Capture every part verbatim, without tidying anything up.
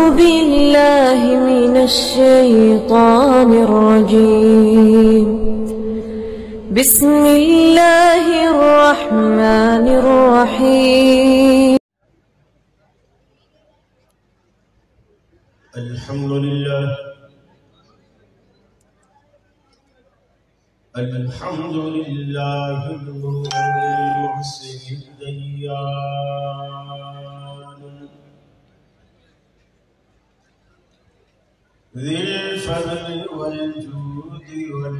بالله من الشيطان الرجيم. بسم الله الرحمن الرحيم. الحمد لله الحمد لله المحسن الديان ذي الفضل والجود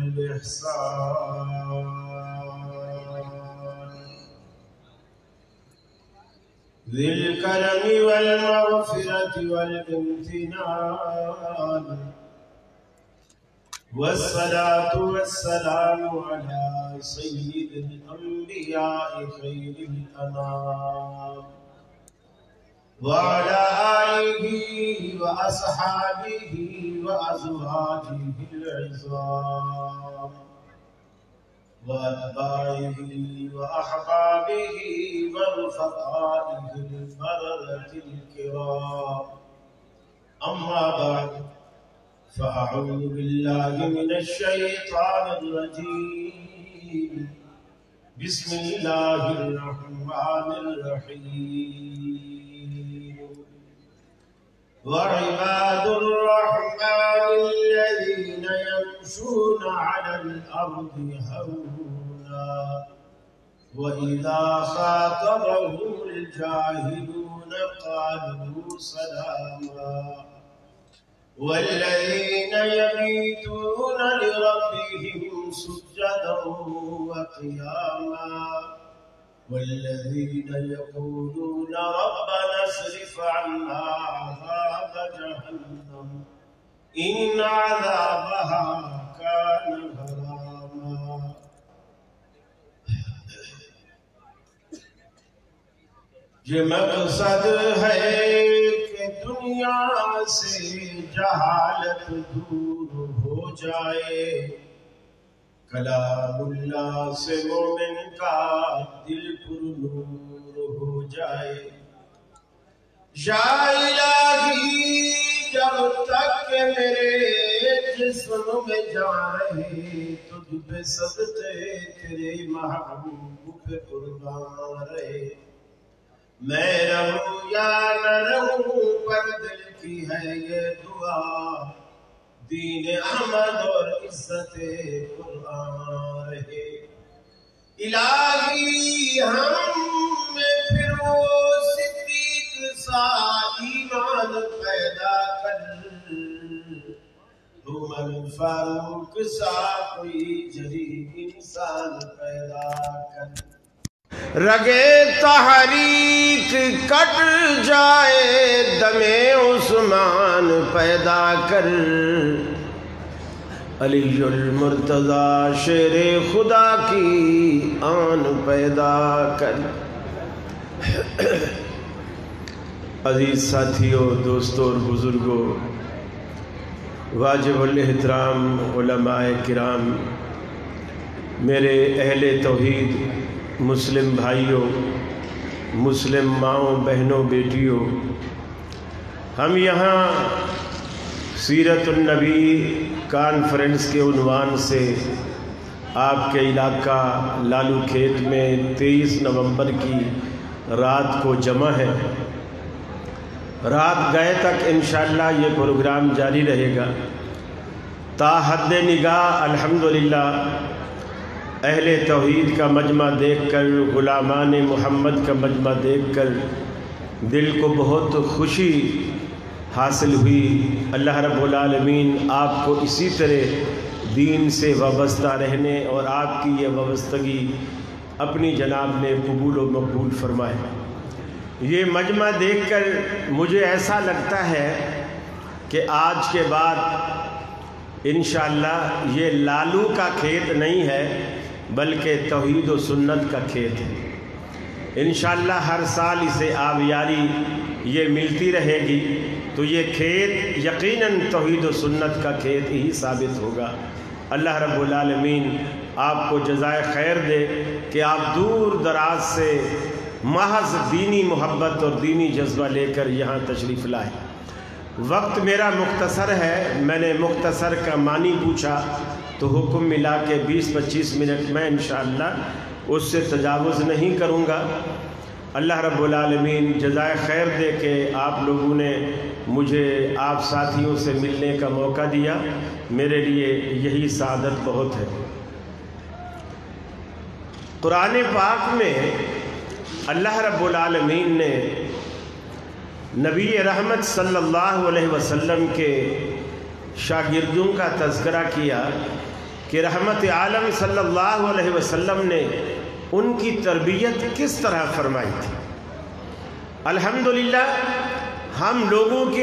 والإحسان ذي الكرم والمغفرة والامتنان والصلاة والسلام على سيد الأنبياء خير الأنام وعلى آله وأصحابه وأزواجه العظام وأتباعه وأحبابه ورفقائه البررة الكرام. أما بعد، فأعوذ بالله من الشيطان الرجيم. بسم الله الرحمن الرحيم. وعباد الرحمن الذين يمشون على الأرض هونا وإذا خاطبهم الجاهلون قالوا سلاما والذين يبيتون لربهم سجدا وقياما والذين يقولون ربنا اصرف عنا عذاب جهنم إن عذابها كان غراما. یہ مقصد ہے کہ دنیا سے جہالت دور ہو جائے، کلام اللہ سے مومن کا دل پر نور ہو جائے. یا الہی جب تک کہ میرے جسم میں جان رہے تجھ پہ صدقے تیرے محبوب پہ قربان رہے. میں رہوں یا نہ رہوں پر دل کی ہے یہ دعا، دین احمد اور عزت قرآن رہے. الہی ہم میں پھر وہ صدیق سا ایمان پیدا کر، عمر فاروق سا کوئی جلیل انسان پیدا کر. رگے تحریک کٹ جائے دم عثمان پیدا کر. علی المرتضی شیر خدا کی آن پیدا کر. عزیز ساتھیوں، دوستوں اور بزرگوں، واجب الاحترام علماء کرام، میرے اہل توحید مسلم بھائیوں، مسلم ماؤں، بہنوں، بیٹیوں، ہم یہاں سیرت النبی کانفرنس کے عنوان سے آپ کے علاقہ لالو کھیت میں تیئیس نومبر کی رات کو جمع ہے. رات گئے تک انشاءاللہ یہ پروگرام جاری رہے گا. تا حد نگاہ الحمدللہ اہل توحید کا مجمع دیکھ کر، غلامان محمد کا مجمع دیکھ کر دل کو بہت خوشی حاصل ہوئی. اللہ رب العالمین آپ کو اسی طرح دین سے وابستہ رہنے اور آپ کی یہ وابستگی اپنی جناب نے قبول و مقبول فرمائے. یہ مجمع دیکھ کر مجھے ایسا لگتا ہے کہ آج کے بعد انشاءاللہ یہ لالو کا کھیت نہیں ہے بلکہ توحید و سنت کا کھیت ہے. انشاءاللہ ہر سال اسے آبیاری یہ ملتی رہے گی تو یہ کھیت یقیناً توحید و سنت کا کھیت ہی ثابت ہوگا. اللہ رب العالمین آپ کو جزائے خیر دے کہ آپ دور دراز سے محض دینی محبت اور دینی جذبہ لے کر یہاں تشریف لائے. وقت میرا مختصر ہے، میں نے مختصر کا معنی پوچھا تو حکم ملا کہ بیس پچیس منٹ میں انشاءاللہ اس سے تجاوز نہیں کروں گا۔ اللہ رب العالمین جزائے خیر دے کہ آپ لوگوں نے مجھے آپ ساتھیوں سے ملنے کا موقع دیا، میرے لیے یہی سعادت بہت ہے۔ قرآن پاک میں اللہ رب العالمین نے نبی رحمت صلی اللہ علیہ وسلم کے شاگردوں کا تذکرہ کیا کہ رحمت عالم صلی اللہ علیہ وسلم نے ان کی تربیت کس طرح فرمائی تھی۔ الحمدللہ ہم لوگوں کے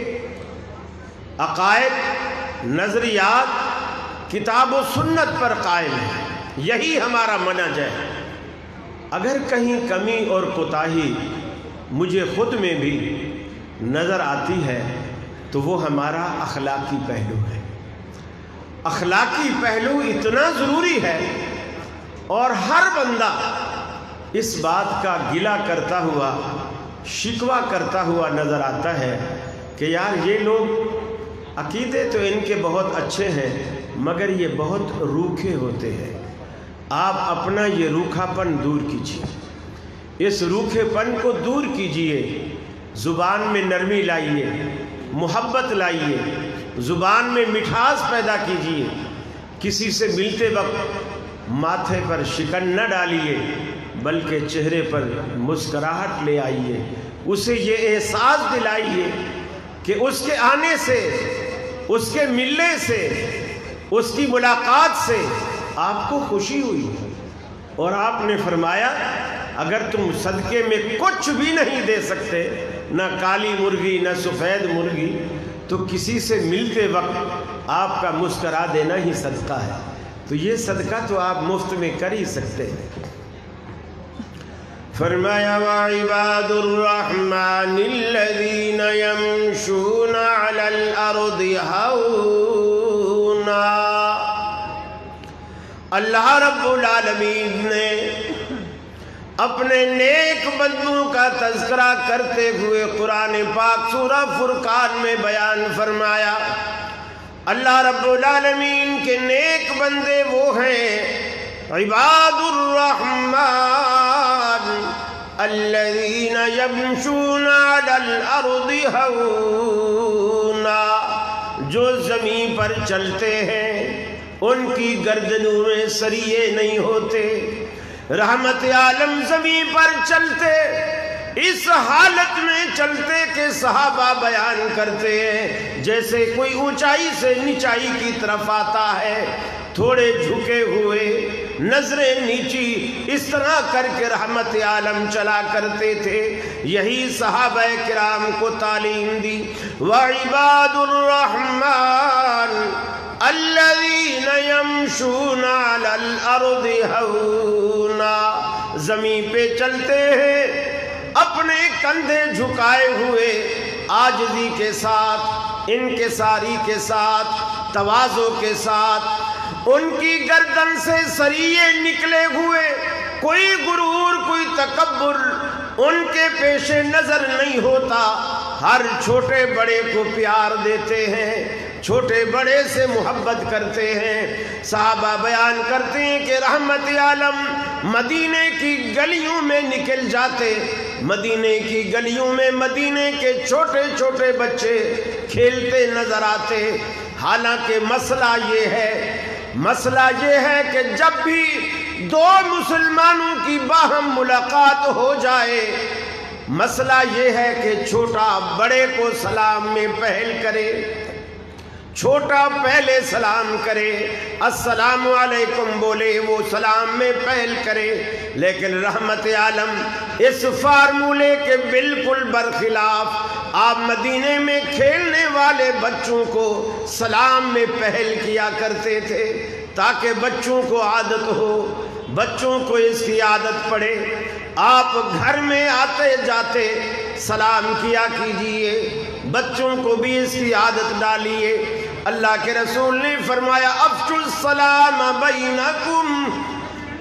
عقائد، نظریات کتاب و سنت پر قائم ہیں، یہی ہمارا منہج ہے۔ اگر کہیں کمی اور کوتاہی مجھے خود میں بھی نظر آتی ہے تو وہ ہمارا اخلاقی پہلو ہے۔ اخلاقی پہلو اتنا ضروری ہے اور ہر بندہ اس بات کا گلہ کرتا ہوا، شکوہ کرتا ہوا نظر آتا ہے کہ یار یہ لوگ عقیدے تو ان کے بہت اچھے ہیں مگر یہ بہت روکھے ہوتے ہیں۔ آپ اپنا یہ روکھا پن دور کیجیے، اس روکھے پن کو دور کیجیے، زبان میں نرمی لائیے، محبت لائیے، زبان میں مٹھاس پیدا کیجیے، کسی سے ملتے وقت ماتھے پر شکن نہ ڈالیے بلکہ چہرے پر مسکراہٹ لے آئیے، اسے یہ احساس دلائیے کہ اس کے آنے سے، اس کے ملنے سے، اس کی ملاقات سے آپ کو خوشی ہوئی۔ اور آپ نے فرمایا اگر تم صدقے میں کچھ بھی نہیں دے سکتے، نہ کالی مرغی نہ سفید مرغی، تو کسی سے ملتے وقت آپ کا مسکرا دینا ہی صدقہ ہے۔ تو یہ صدقہ تو آپ مفت میں کر ہی سکتے ہیں۔ فرمایا وَعِبَادُ الرَّحْمَنِ الَّذِينَ يَمْشُونَ عَلَى الْأَرْضِ هَوْنًا۔ اللہ رب العالمین نے اپنے نیک بندوں کا تذکرہ کرتے ہوئے قرآن پاک سورہ فرقان میں بیان فرمایا، اللہ رب العالمین کے نیک بندے وہ ہیں عباد الرحمن الذین یمشون علی الارض ہونا، جو زمین پر چلتے ہیں ان کی گردنوں میں سریے نہیں ہوتے۔ رحمت عالم زمین پر چلتے، اس حالت میں چلتے کہ صحابہ بیان کرتے ہیں جیسے کوئی اونچائی سے نچائی کی طرف آتا ہے، تھوڑے جھکے ہوئے، نظریں نیچی، اس طرح کر کے رحمت عالم چلا کرتے تھے۔ یہی صحابہ کرام کو تعلیم دی۔ وَعِبَادُ الرَّحْمَنِ الَّذِينَ يَمْشُونَ عَلَى الْأَرْضِ هَوْنًا، زمین پہ چلتے ہیں اپنے کندھے جھکائے ہوئے، عاجزی کے ساتھ، انکساری کے ساتھ، تواضع کے ساتھ، ان کی گردن سے سریے نکلے ہوئے، کوئی غرور، کوئی تکبر ان کے پیش نظر نہیں ہوتا، ہر چھوٹے بڑے کو پیار دیتے ہیں، چھوٹے بڑے سے محبت کرتے ہیں۔ صحابہ بیان کرتے ہیں کہ رحمت عالم مدینے کی گلیوں میں نکل جاتے، مدینے کی گلیوں میں مدینے کے چھوٹے چھوٹے بچے کھیلتے نظر آتے۔ حالانکہ مسئلہ یہ ہے مسئلہ یہ ہے کہ جب بھی دو مسلمانوں کی باہم ملاقات ہو جائے، مسئلہ یہ ہے کہ چھوٹا بڑے کو سلام میں پہل کرے، چھوٹا پہلے سلام کرے، السلام علیکم بولے، وہ سلام میں پہل کرے۔ لیکن رحمت عالم اس فارمولے کے بالکل برخلاف آپ مدینے میں کھیلنے والے بچوں کو سلام میں پہل کیا کرتے تھے تاکہ بچوں کو عادت ہو، بچوں کو اس کی عادت پڑے۔ آپ گھر میں آتے جاتے سلام کیا کیجئے، بچوں کو بھی اس کی عادت ڈالیے۔ اللہ کے رسول نے فرمایا افشوا السلام بینکم،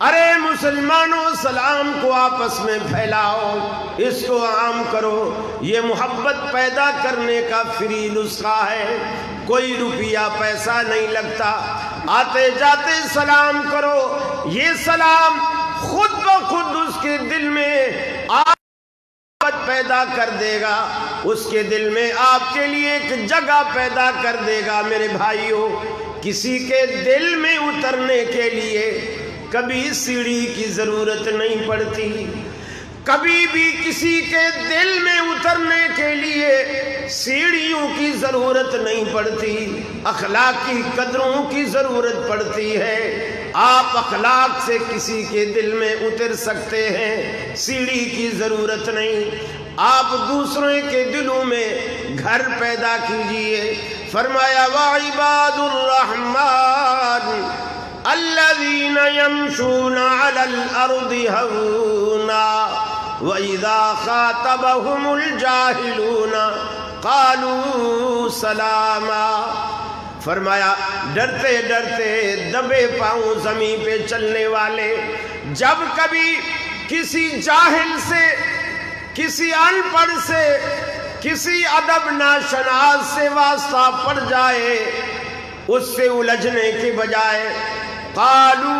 ارے مسلمانوں سلام کو آپس میں پھیلاؤ، اس کو عام کرو، یہ محبت پیدا کرنے کا فری نسخہ ہے، کوئی روپیہ پیسہ نہیں لگتا، آتے جاتے سلام کرو، یہ سلام خود بخود اس کے دل میں محبت پیدا کر دے گا، اس کے دل میں آپ کے لیے ایک جگہ پیدا کر دے گا۔ میرے بھائیوں، کسی کے دل میں اترنے کے لیے کبھی سیڑھی کی ضرورت نہیں پڑتی، کبھی بھی کسی کے دل میں اترنے کے لیے سیڑھیوں کی ضرورت نہیں پڑتی، اخلاق کی قدروں کی ضرورت پڑتی ہے۔ آپ اخلاق سے کسی کے دل میں اتر سکتے ہیں، سیڑھی کی ضرورت نہیں۔ آپ دوسروں کے دلوں میں گھر پیدا کیجئے۔ فرمایا وَعِبَادُ الرَّحْمَنِ الَّذِينَ يَمْشُونَ عَلَى الْأَرْضِ هَوْنًا وَإِذَا خَاطَبَهُمُ الْجَاهِلُونَ قَالُوا سَلَامًا۔ فرمایا ڈرتے ڈرتے دبے پاؤں زمین پہ چلنے والے جب کبھی کسی جاہل سے، کسی ان پڑھ سے، کسی ادب ناشناس سے واسطہ پڑ جائے، اس سے الجھنے کے بجائے قالوا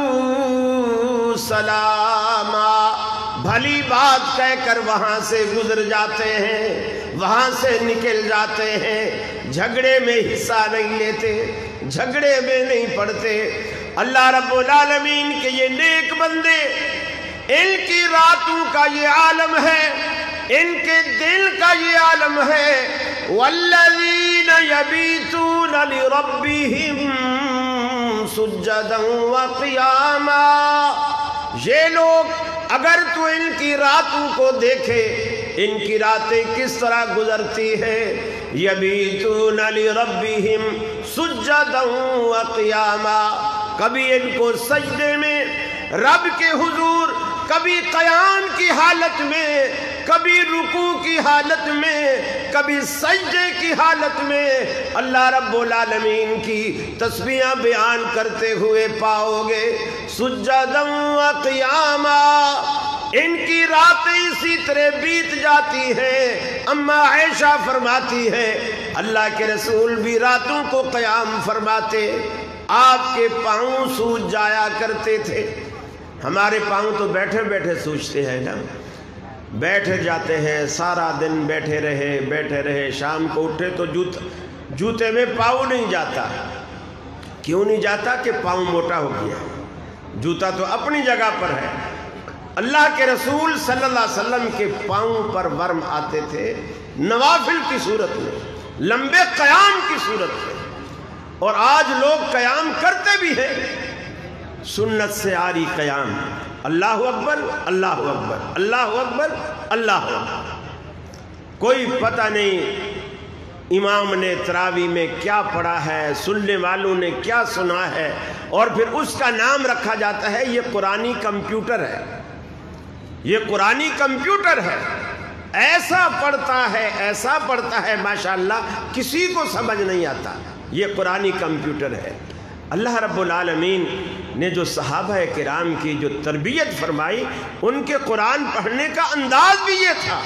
سلاما، بھلی بات کہہ کر وہاں سے گزر جاتے ہیں، وہاں سے نکل جاتے ہیں، جھگڑے میں حصہ نہیں لیتے، جھگڑے میں نہیں پڑتے۔ اللہ رب العالمین کے یہ نیک بندے، ان کی راتوں کا یہ عالم ہے، ان کے دل کا یہ عالم ہے۔ والذین یبیتون لربہم سجدا وقیاما، یہ لوگ اگر تو ان کی راتوں کو دیکھے، ان کی راتیں کس طرح گزرتی ہیں، یبیتون لربہم سجدا وقیاما، کبھی ان کو سجدے میں رب کے حضور، کبھی قیام کی حالت میں، کبھی رکوع کی حالت میں، کبھی سجدے کی حالت میں اللہ رب العالمین کی تسبیحاں بیان کرتے ہوئے پاؤ گے۔ سجدا و قیاما، ان کی راتیں اسی طرح بیت جاتی ہیں۔ اما عائشہ فرماتی ہے اللہ کے رسول بھی راتوں کو قیام فرماتے، آپ کے پاؤں سوج جایا کرتے تھے۔ ہمارے پاؤں تو بیٹھے بیٹھے سوجتے ہیں نا، بیٹھے جاتے ہیں، سارا دن بیٹھے رہے بیٹھے رہے، شام کو اٹھے تو جوت جوتے میں پاؤں نہیں جاتا۔ کیوں نہیں جاتا؟ کہ پاؤں موٹا ہو گیا، جوتا تو اپنی جگہ پر ہے۔ اللہ کے رسول صلی اللہ علیہ وسلم کے پاؤں پر ورم آتے تھے نوافل کی صورت میں، لمبے قیام کی صورت میں، اور آج لوگ قیام کرتے بھی ہیں، سنت سے آری قیام، اللہ اکبر اللہ اکبر اللہ اکبر اللہ اکبر۔ کوئی پتہ نہیں امام نے تراویح میں کیا پڑھا ہے، سننے والوں نے کیا سنا ہے، اور پھر اس کا نام رکھا جاتا ہے یہ قرآنی کمپیوٹر ہے، یہ قرآنی کمپیوٹر ہے، ایسا پڑھتا ہے ایسا پڑھتا ہے ماشاءاللہ کسی کو سمجھ نہیں آتا، یہ قرآنی کمپیوٹر ہے۔ اللہ رب العالمین نے جو صحابہ کرام کی جو تربیت فرمائی، ان کے قرآن پڑھنے کا انداز بھی یہ تھا۔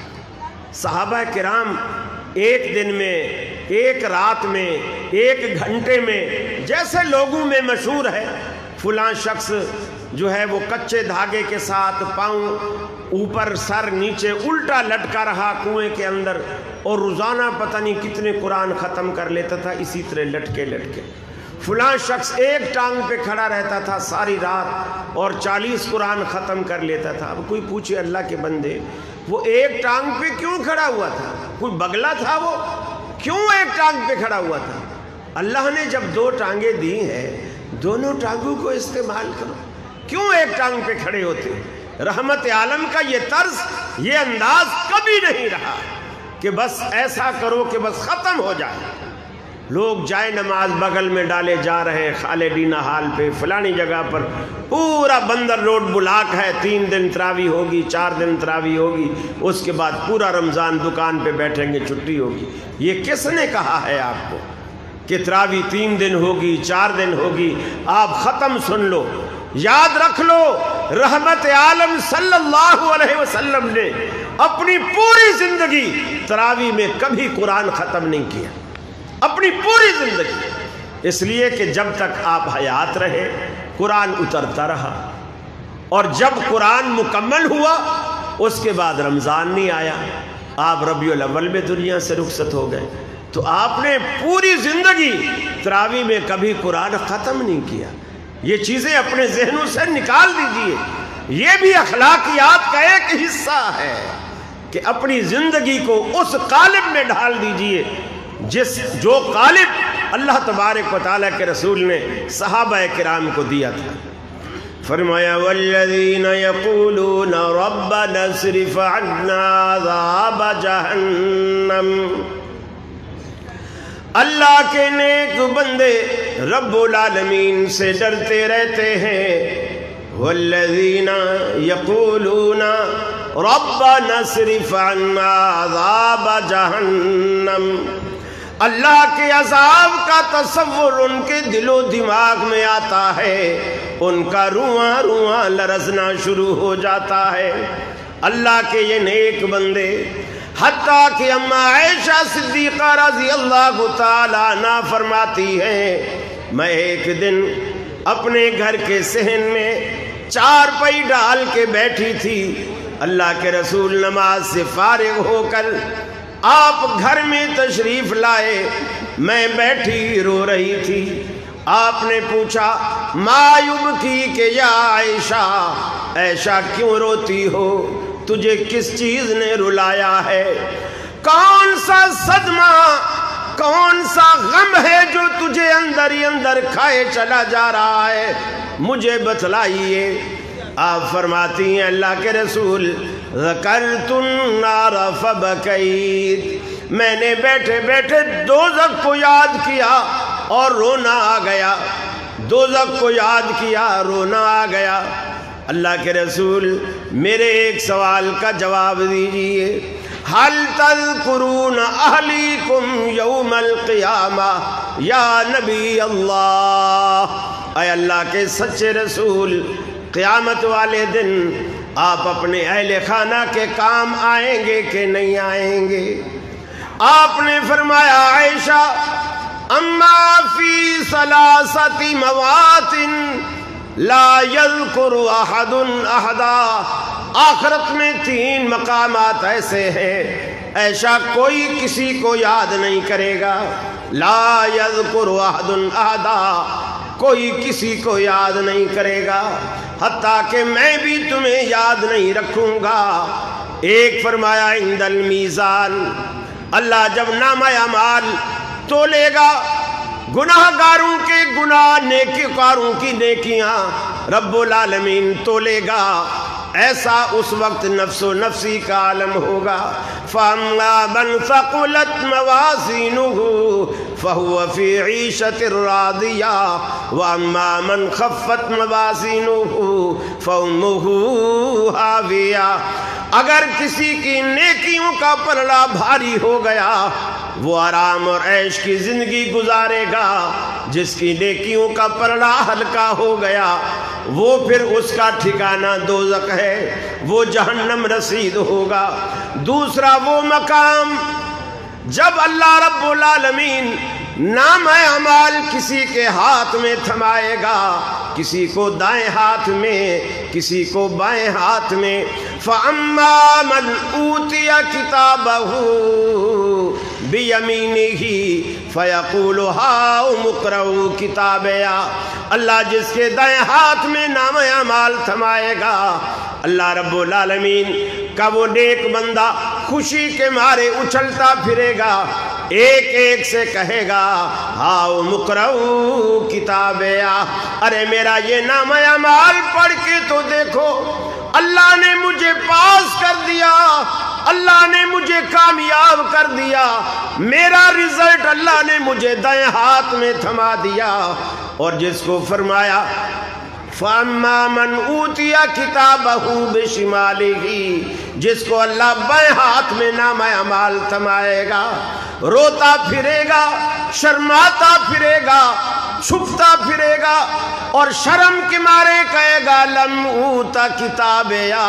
صحابہ کرام ایک دن میں، ایک رات میں، ایک گھنٹے میں، جیسے لوگوں میں مشہور ہے فلاں شخص جو ہے وہ کچے دھاگے کے ساتھ پاؤں اوپر سر نیچے الٹا لٹکا رہا کنویں کے اندر، اور روزانہ پتہ نہیں کتنے قرآن ختم کر لیتا تھا اسی طرح لٹکے لٹکے۔ فلاں شخص ایک ٹانگ پہ کھڑا رہتا تھا ساری رات اور چالیس قرآن ختم کر لیتا تھا۔ اب کوئی پوچھے اللہ کے بندے وہ ایک ٹانگ پہ کیوں کھڑا ہوا تھا؟ کوئی بگلا تھا وہ؟ کیوں ایک ٹانگ پہ کھڑا ہوا تھا؟ اللہ نے جب دو ٹانگیں دی ہیں دونوں ٹانگوں کو استعمال کرو، کیوں ایک ٹانگ پہ کھڑے ہوتے؟ رحمت عالم کا یہ طرز، یہ انداز کبھی نہیں رہا کہ بس ایسا کرو کہ بس ختم ہو جائے۔ لوگ جائے نماز بغل میں ڈالے جا رہے ہیں، خالدین حال پہ فلانی جگہ پر پورا بندر روڈ بلاک ہے، تین دن تراویح ہوگی، چار دن تراویح ہوگی، اس کے بعد پورا رمضان دکان پہ بیٹھیں گے، چھٹی ہوگی۔ یہ کس نے کہا ہے آپ کو کہ تراویح تین دن ہوگی، چار دن ہوگی؟ آپ ختم سن لو، یاد رکھ لو رحمت عالم صلی اللہ علیہ وسلم نے اپنی پوری زندگی تراویح میں کبھی قرآن ختم نہیں کیا، اپنی پوری زندگی، اس لیے کہ جب تک آپ حیات رہے قرآن اترتا رہا، اور جب قرآن مکمل ہوا اس کے بعد رمضان نہیں آیا، آپ ربیع الاول میں دنیا سے رخصت ہو گئے، تو آپ نے پوری زندگی تراویح میں کبھی قرآن ختم نہیں کیا۔ یہ چیزیں اپنے ذہنوں سے نکال دیجئے، یہ بھی اخلاقیات کا ایک حصہ ہے کہ اپنی زندگی کو اس قالب میں ڈھال دیجئے جس جو قالب اللہ تبارک و تعالیٰ کے رسول نے صحابہ کرام کو دیا تھا۔ فرمایا والذین یقولون ربنا اصرف عنا عذاب جہنم، اللہ کے نیک بندے رب العالمین سے ڈرتے رہتے ہیں۔ والذین یقولون ربنا اصرف عنا عذاب جہنم، اللہ کے عذاب کا تصور ان کے دل و دماغ میں آتا ہے، ان کا رواں رواں لرزنا شروع ہو جاتا ہے۔ اللہ کے یہ نیک بندے، حتیٰ کہ اماں عائشہ صدیقہ رضی اللہ تعالیٰ عنہ فرماتی ہیں میں ایک دن اپنے گھر کے صحن میں چار پائی ڈال کے بیٹھی تھی، اللہ کے رسول نماز سے فارغ ہو کر آپ گھر میں تشریف لائے، میں بیٹھی رو رہی تھی، آپ نے پوچھا ما یبکی کہ یا عائشہ، عائشہ کیوں روتی ہو، تجھے کس چیز نے رلایا ہے، کون سا صدمہ، کون سا غم ہے جو تجھے اندر ہی اندر کھائے چلا جا رہا ہے، مجھے بتلائیے۔ آپ فرماتی ہیں اللہ کے رسول ذکرت النار فبکیت، میں نے بیٹھے بیٹھے دوزخ کو یاد کیا اور رونا آ گیا، دوزخ کو یاد کیا رونا آ گیا۔ اللہ کے رسول میرے ایک سوال کا جواب دیجئے، حل تذکرون اہلیکم یوم القیامہ یا نبی اللہ، اے اللہ کے سچے رسول قیامت والے دن آپ اپنے اہل خانہ کے کام آئیں گے کہ نہیں آئیں گے؟ آپ نے فرمایا عائشہ اما فی ثلاثت مواطن لا یذکر احد احدا، آخرت میں تین مقامات ایسے ہیں ایسا کوئی کسی کو یاد نہیں کرے گا، لا یذکر احد احدا، کوئی کسی کو یاد نہیں کرے گا، حتیٰ کہ میں بھی تمہیں یاد نہیں رکھوں گا۔ ایک فرمایا عند المیزان، اللہ جب نامہ اعمال تولے گا، گناہ گاروں کے گناہ نیکی کاروں کی نیکیاں رب العالمین تولے گا، ایسا اس وقت نفس و نفسی کا عالم ہوگا۔ فَأَمَّا مَنْ ثَقُلَتْ مَوَازِينُهُ فَهُوَ فِي عِيشَةٍ رَاضِيَةٍ وَأَمَّا مَنْ خَفَّتْ مَوَازِينُهُ فَأُمُّهُ هَاوِيَةٌ، اگر کسی کی نیکیوں کا پلڑا بھاری ہو گیا وہ آرام اور عیش کی زندگی گزارے گا، جس کی نیکیوں کا پلڑا ہلکا ہو گیا وہ پھر اس کا ٹھکانہ دوزخ ہے، وہ جہنم رسید ہوگا۔ دوسرا وہ مقام جب اللہ رب العالمین نام اعمال کسی کے ہاتھ میں تھمائے گا، کسی کو دائیں ہاتھ میں کسی کو بائیں ہاتھ میں، فَأَمَّا مَنْ أُوتِيَ كِتَابَهُ بِيَمِينِهِ فَيَقُولُ هَاؤُمُ اقْرَءُوا كِتَابِيَهْ، اللہ جس کے دائیں ہاتھ میں نام اعمال تھمائے گا، اللہ رب العالمین کا وہ نیک بندہ خوشی کے مارے اچھلتا پھرے گا، ایک ایک سے کہے گا ہاؤ اقرؤوا کتابیا، ارے میرا یہ نام اعمال پڑھ کے تو دیکھو، اللہ نے مجھے پاس کر دیا، اللہ نے مجھے کامیاب کر دیا، میرا رزلٹ اللہ نے مجھے دائیں ہاتھ میں تھما دیا۔ اور جس کو فرمایا فَأَمَّا مَنْ أُوتِيَ كِتَابَهُ بِشِمَالِهِ، جس کو اللہ بائیں ہاتھ میں نام اعمال تھمائے گا، روتا پھرے گا، شرماتا پھرے گا، छुपता फिरेगा और शर्म के मारे कहेगा लम ऊता किताबिया,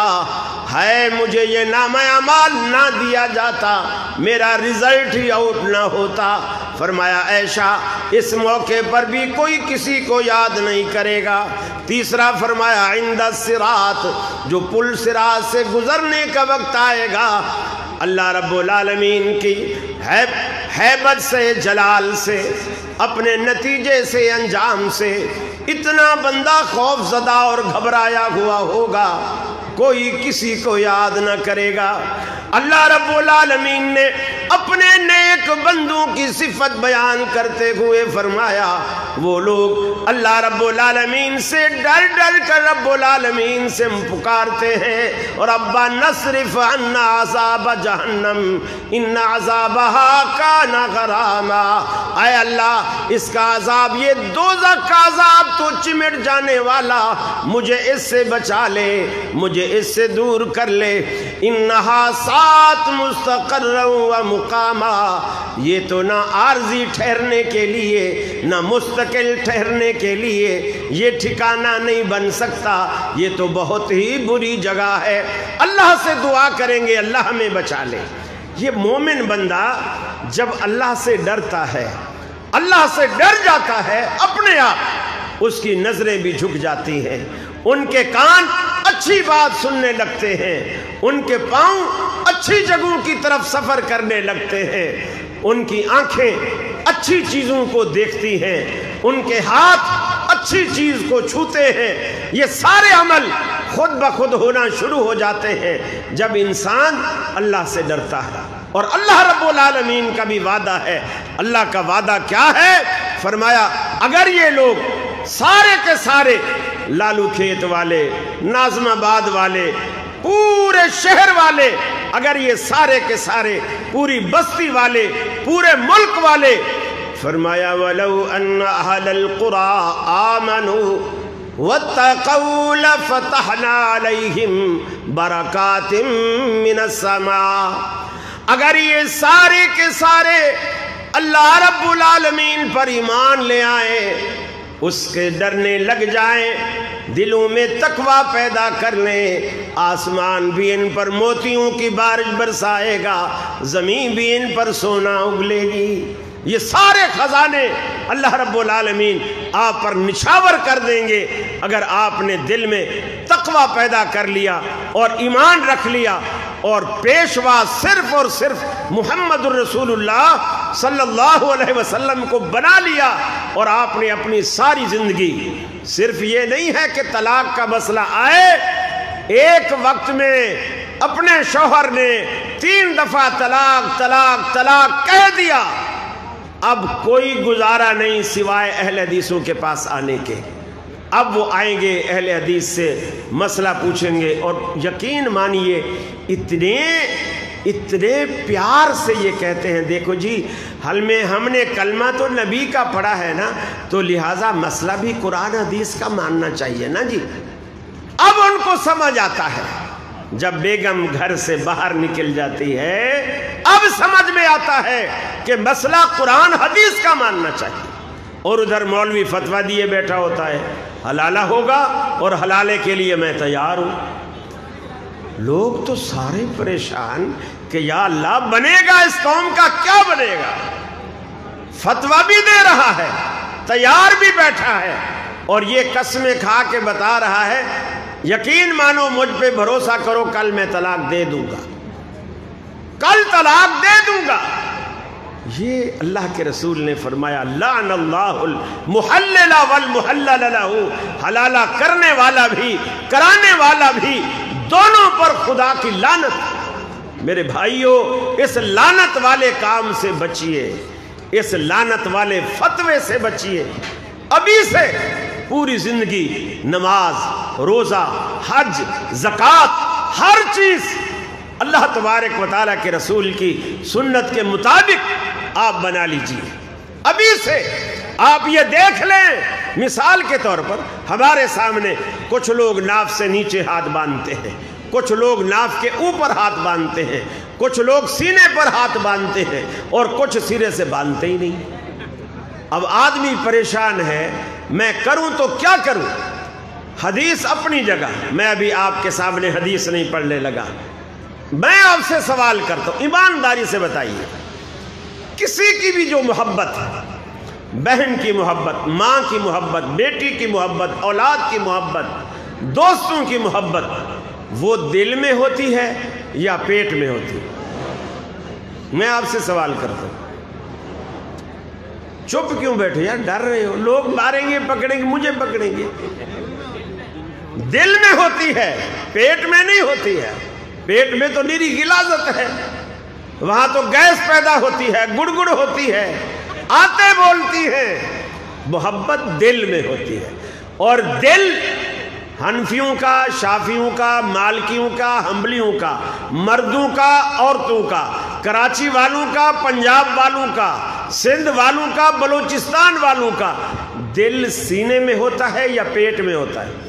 है मुझे ये नामा अमाल ना दिया जाता, मेरा रिजल्ट ही आउट ना होता। फरमाया ऐशा इस मौके पर भी कोई किसी को याद नहीं करेगा। तीसरा फरमाया इंदा सिरात, जो पुल सिरात से गुजरने का वक्त आएगा, अल्लाह रब्बुल आलमीन की है हैबत से, जलाल से, अपने नतीजे से, अंजाम से इतना बंदा खौफजदा और घबराया हुआ होगा, कोई किसी को याद न करेगा। अल्लाह रब्बुल आलमीन ने अपने नेक बंदों की सिफत बयान करते हुए फरमाया वो लोग अल्लाह रब्बुल आलमीन से डर डर कर रब्बुल आलमीन से पुकारते हैं और अब्बा नसरिफ अन्ना अज़ाब जहन्नम इन्ना अज़ाबहा काना गरामा, आए अल्लाह इसका अज़ाब, ये दोज़ख का अज़ाब तो चिमट जाने वाला, मुझे इससे बचा ले, मुझे इससे दूर कर ले। इन्नहा सात मुस्तक़र्र व मुकामा, ये तो ना आर्जी ठहरने के लिए ना मुस्तकिल ठहरने के लिए ये ठिकाना नहीं बन सकता, ये तो बहुत ही बुरी जगह है। अल्लाह से दुआ करेंगे अल्लाह हमें बचा ले। ये मोमिन बंदा जब अल्लाह से डरता है, अल्लाह से डर जाता है, अपने आप उसकी नजरें भी झुक जाती हैं, उनके कान अच्छी बात सुनने लगते हैं, उनके पांव अच्छी जगहों की तरफ सफर करने लगते हैं, उनकी आंखें अच्छी चीजों को देखती हैं, उनके हाथ अच्छी चीज को छूते हैं। ये सारे अमल खुद ब खुद होना शुरू हो जाते हैं जब इंसान अल्लाह से डरता है। और अल्लाह रब्बुल आलमीन का भी वादा है। अल्लाह का वादा क्या है? फरमाया अगर ये लोग सारे के सारे लालू खेत वाले, नाज़माबाद वाले, पूरे शहर वाले, अगर ये सारे के सारे पूरी बस्ती वाले, पूरे मुल्क वाले, फरमाया वलौ अन्न अहलल कुरा आमनु वत्तक़ौ लफ़तहना अलैहिम बरकातिम मिनस समा, अगर ये सारे के सारे अल्लाह रब्बुल आलमीन पर ईमान ले आए, उसके डरने लग जाएं, दिलों में तकवा पैदा कर लें, आसमान भी इन पर मोतियों की बारिश बरसाएगा, ज़मीन भी इन पर सोना उगलेगी। ये सारे खजाने अल्लाह रब्बुल आलमीन आप पर निछावर कर देंगे अगर आपने दिल में तकवा पैदा कर लिया और ईमान रख लिया और पेशवा सिर्फ और सिर्फ मुहम्मदुर रसूलुल्लाह सल्लल्लाहु अलैहि वसल्लम को बना लिया। और आपने अपनी सारी जिंदगी, सिर्फ ये नहीं है कि तलाक का मसला आए, एक वक्त में अपने शौहर ने तीन दफा तलाक तलाक तलाक कह दिया, अब कोई गुजारा नहीं सिवाय अहले हदीसों के पास आने के। अब वो आएंगे अहले हदीस से मसला पूछेंगे और यकीन मानिए इतने इतने प्यार से ये कहते हैं, देखो जी हल में हमने कलमा तो नबी का पढ़ा है ना, तो लिहाजा मसला भी कुरान हदीस का मानना चाहिए ना जी। अब उनको समझ आता है, जब बेगम घर से बाहर निकल जाती है अब समझ में आता है कि मसला कुरान हदीस का मानना चाहिए। और उधर मौलवी फतवा दिए बैठा होता है हलाला होगा और हलाले के लिए मैं तैयार हूं। लोग तो सारे परेशान कि या अल्लाह बनेगा इस कौम का क्या बनेगा। फतवा भी दे रहा है, तैयार भी बैठा है और ये कसमें खा के बता रहा है यकीन मानो मुझ पे भरोसा करो कल मैं तलाक दे दूंगा, कल तलाक दे दूंगा। ये अल्लाह के रसूल ने फरमाया लानल्लाहुल मुहल्लिला वल मुहल्लल लहू, हलाला करने वाला भी कराने वाला भी दोनों पर खुदा की लानत। मेरे भाइयों इस लानत वाले काम से बचिए, इस लानत वाले फतवे से बचिए। अभी से पूरी जिंदगी नमाज रोजा हज ज़कात हर चीज अल्लाह तबारक व तआला के रसूल की सुन्नत के मुताबिक आप बना लीजिए। अभी से आप ये देख लें, मिसाल के तौर पर हमारे सामने कुछ लोग नाफ से नीचे हाथ बांधते हैं, कुछ लोग नाफ के ऊपर हाथ बांधते हैं, कुछ लोग सीने पर हाथ बांधते हैं और कुछ सिरे से बांधते ही नहीं। اب آدمی پریشان ہے میں کروں تو کیا کروں؟ حدیث اپنی جگہ، میں ابھی آپ کے سامنے حدیث نہیں پڑھنے لگا، میں آپ سے سوال کرتا ہوں، ایمانداری سے بتائیے، کسی کی بھی جو محبت ہے، بہن کی محبت، ماں کی محبت، بیٹی کی محبت، اولاد کی محبت، دوستوں کی محبت، وہ دل میں ہوتی ہے یا پیٹ میں ہوتی ہے؟ میں آپ سے سوال کرتا ہوں، چپ کیوں بیٹھے یار؟ ڈر رہے ہو؟ لوگ ماریں گے، پکڑیں گے، مجھے پکڑیں گے۔ دل میں ہوتی ہے، پیٹ میں نہیں ہوتی ہے۔ پیٹ میں تو نیری غلاظت ہے، وہاں تو گیس پیدا ہوتی ہے، گڑ گڑ ہوتی ہے، آتے بولتی ہے۔ محبت دل میں ہوتی ہے، اور دل حنفیوں کا، شافیوں کا، مالکیوں کا، حنبلیوں کا، مردوں کا، عورتوں کا، کراچی والوں کا، پنجاب والوں کا، سندھ والوں کا، بلوچستان والوں کا، دل سینے میں ہوتا ہے یا پیٹ میں ہوتا ہے؟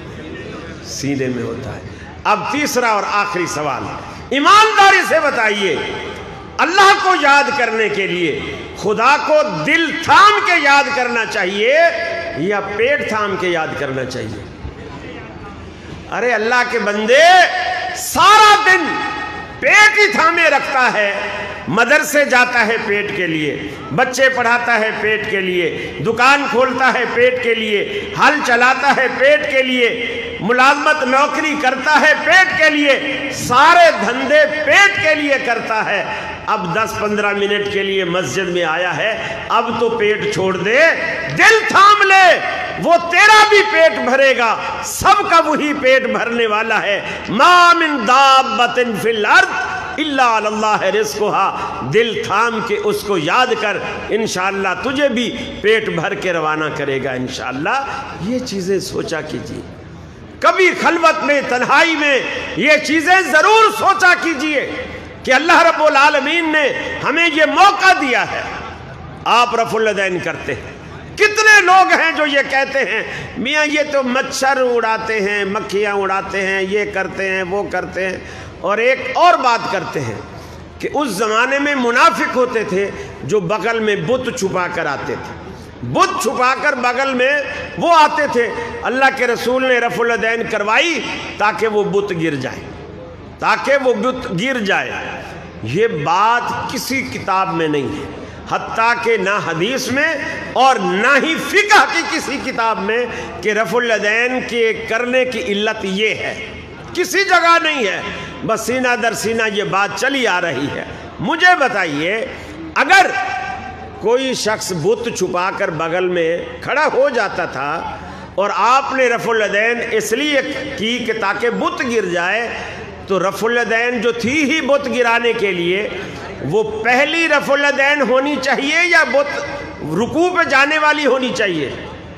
سینے میں ہوتا ہے۔ اب تیسرا اور آخری سوال، ایمانداری سے بتائیے، اللہ کو یاد کرنے کے لیے خدا کو دل تھام کے یاد کرنا چاہیے یا پیٹ تھام کے یاد کرنا چاہیے؟ ارے اللہ کے بندے، سارا دن پیٹ ہی تھامے رکھتا ہے، مدرسے جاتا ہے پیٹ کے لیے، بچے پڑھاتا ہے پیٹ کے لیے، دکان کھولتا ہے پیٹ کے لیے، ہل چلاتا ہے پیٹ کے لیے، ملازمت نوکری کرتا ہے پیٹ کے لیے، سارے دھندے پیٹ کے لیے کرتا ہے۔ اب دس پندرہ منٹ کے لیے مسجد میں آیا ہے، اب تو پیٹ چھوڑ دے، دل تھام لے، وہ تیرا بھی پیٹ بھرے گا، سب کا وہی پیٹ بھرنے والا ہے۔ ما من دابۃ فی الارض الا علی اللہ رزقها۔ دل تھام کے اس کو یاد کر، انشاءاللہ تجھے بھی پیٹ بھر کے روانہ کرے گا انشاءاللہ۔ یہ چیزیں سوچا کیجیے، کبھی خلوت میں، تنہائی میں یہ چیزیں ضرور سوچا کیجیے کہ اللہ رب العالمین نے ہمیں یہ موقع دیا ہے۔ آپ رفع الیدین کرتے ہیں، کتنے لوگ ہیں جو یہ کہتے ہیں میاں یہ تو مچھر اڑاتے ہیں، مکھیاں اڑاتے ہیں، یہ کرتے ہیں، وہ کرتے ہیں، اور ایک اور بات کرتے ہیں کہ اس زمانے میں منافق ہوتے تھے جو بغل میں بت چھپا کر آتے تھے، بت چھپا کر بغل میں وہ آتے تھے، اللہ کے رسول نے رفع الیدین کروائی تاکہ وہ بت گر جائے، تاکہ وہ بت گر جائے۔ یہ بات کسی کتاب میں نہیں ہے، حتیٰ کہ نہ حدیث میں اور نہ ہی فقہ کی کسی کتاب میں کہ رفع الیدین کے کرنے کی علت یہ ہے، کسی جگہ نہیں ہے، بس سینہ در سینہ یہ بات چلی آ رہی ہے۔ مجھے بتائیے، اگر کوئی شخص بت چھپا کر بغل میں کھڑا ہو جاتا تھا اور آپ نے رفع الیدین اس لیے کی کہ تاکہ بت گر جائے، تو رفع الیدین جو تھی ہی بت گرانے کے لیے، وہ پہلی رفع الیدین ہونی چاہیے یا بت رکوع پہ جانے والی ہونی چاہیے؟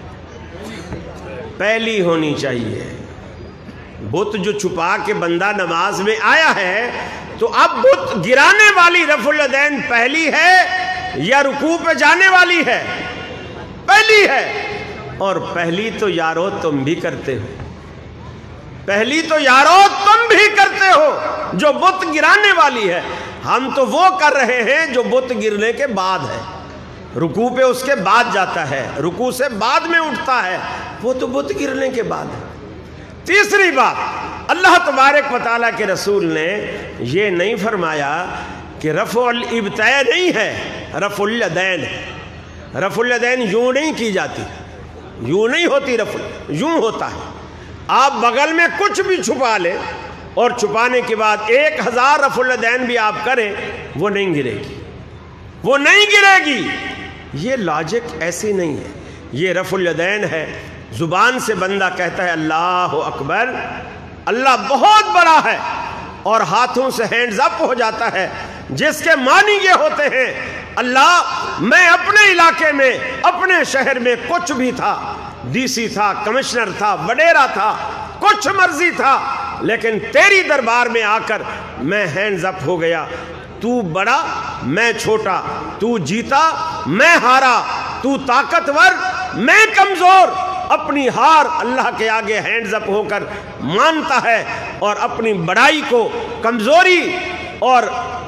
پہلی ہونی چاہیے۔ بت جو چھپا کے بندہ نماز میں آیا ہے، تو اب بت گرانے والی رفع الیدین پہلی ہے یا رکوع پہ جانے والی ہے؟ پہلی ہے۔ اور پہلی تو یارو تم بھی کرتے ہو، پہلی تو یارو تم بھی کرتے ہو جو بت گرانے والی ہے۔ ہم تو وہ کر رہے ہیں جو بت گرنے کے بعد ہے، رکوع پہ اس کے بعد جاتا ہے، رکوع سے بعد میں اٹھتا ہے، وہ تو بت گرنے کے بعد ہے۔ تیسری بات، اللہ تبارک و تعالیٰ کے رسول نے یہ نہیں فرمایا کہ رفع الابتاء نہیں ہے، رفع الیدین ہے۔ رفع الیدین یوں نہیں کی جاتی، یوں نہیں ہوتی، رفع یوں ہوتا ہے۔ آپ بغل میں کچھ بھی چھپا لیں اور چھپانے کے بعد ایک ہزار رفع الیدین بھی آپ کریں، وہ نہیں گرے گی، وہ نہیں گرے گی۔ یہ لاجک ایسی نہیں ہے، یہ رفع الیدین ہے۔ زبان سے بندہ کہتا ہے اللہ اکبر، اللہ بہت بڑا ہے، اور ہاتھوں سے ہینڈز اپ ہو جاتا ہے، جس کے معنی یہ ہوتے ہیں اللہ میں اپنے علاقے میں، اپنے شہر میں کچھ بھی تھا، ڈی سی تھا، کمشنر تھا، وڈیرا تھا، کچھ مرضی تھا، لیکن تیری دربار میں آ کر میں ہینڈز اپ ہو گیا۔ تو بڑا، میں چھوٹا، تو جیتا، میں ہارا، تو طاقتور، میں کمزور، اپنی ہار اللہ کے آگے ہینڈز اپ ہو کر مانتا ہے، اور اپنی بڑائی کو، کمزوری اور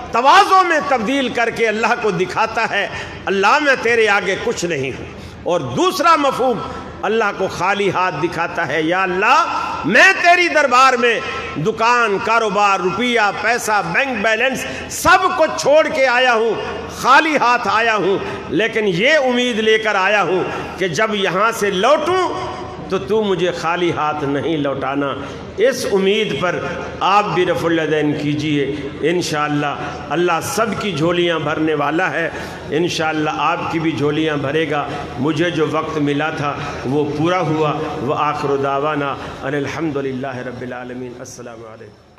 तवाज़ो में तब्दील करके अल्लाह को दिखाता है, अल्लाह मैं तेरे आगे कुछ नहीं हूँ। और दूसरा मफहूम अल्लाह को खाली हाथ दिखाता है, या अल्लाह मैं तेरी दरबार में दुकान, कारोबार, रुपया, पैसा, बैंक बैलेंस सब कुछ छोड़ के आया हूँ, खाली हाथ आया हूँ, लेकिन ये उम्मीद लेकर आया हूँ कि जब यहाँ से लौटूँ तो तू मुझे खाली हाथ नहीं लौटाना। इस उम्मीद पर आप भी रफ़ुल यदैन कीजिए, इंशाअल्लाह अल्लाह सब की झोलियाँ भरने वाला है, इंशाअल्लाह आपकी भी झोलियाँ भरेगा। मुझे जो वक्त मिला था वो पूरा हुआ। व आखिर दावाना अनिल हम्दुलिल्लाहि रब्बिल आलमीन। अस्सलामु अलैकुम।